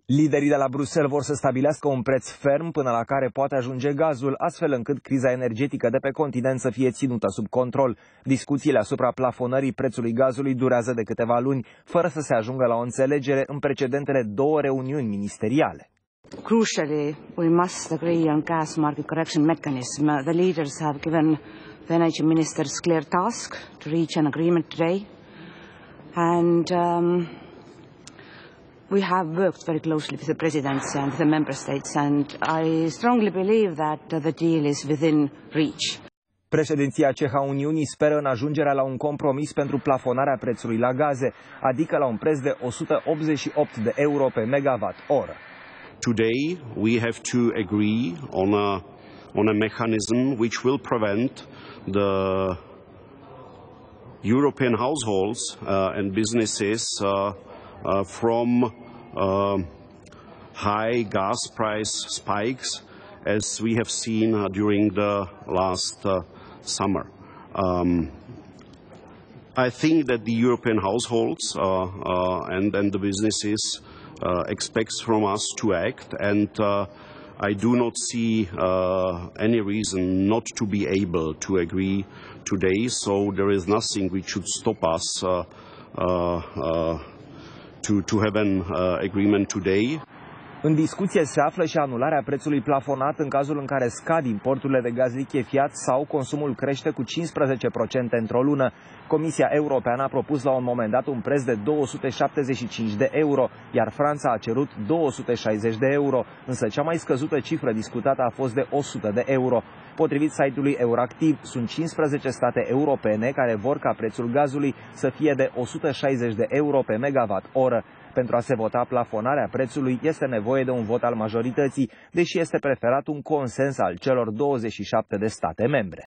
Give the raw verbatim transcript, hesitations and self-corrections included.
Liderii de la Bruxelles vor să stabilească un preț ferm până la care poate ajunge gazul, astfel încât criza energetică de pe continent să fie ținută sub control. Discuțiile asupra plafonării prețului gazului durează de câteva luni, fără să se ajungă la o înțelegere în precedentele două reuniuni ministeriale. Crucially, we must agree on gas market correction mechanism. The leaders have given the energy ministers clear task to reach an agreement today, and um, we have worked very closely with the presidency and the member states, and I strongly believe that the deal is within reach. Președinția cehă a Uniunii speră în ajungerea la un compromis pentru plafonarea prețului la gaze, adică la un preț de o sută optzeci și opt de euro pe megawatt oră. Today we have to agree on a on a mechanism which will prevent the European households uh, and businesses uh, uh, from uh, high gas price spikes as we have seen uh, during the last uh, summer. Um, I think that the European households uh, uh, and, and the businesses uh, expects from us to act, and uh, I do not see uh, any reason not to be able to agree today, so there is nothing which should stop us uh, uh, uh, to, to have an uh, agreement today. În discuție se află și anularea prețului plafonat în cazul în care scad importurile de gaz lichefiat sau consumul crește cu cincisprezece la sută într-o lună. Comisia Europeană a propus la un moment dat un preț de două sute șaptezeci și cinci de euro, iar Franța a cerut două sute șaizeci de euro, însă cea mai scăzută cifră discutată a fost de o sută de euro. Potrivit site-ului Euractiv, sunt cincisprezece state europene care vor ca prețul gazului să fie de o sută șaizeci de euro pe megawatt oră. Pentru a se vota plafonarea prețului este nevoie de un vot al majorității, deși este preferat un consens al celor douăzeci și șapte de state membre.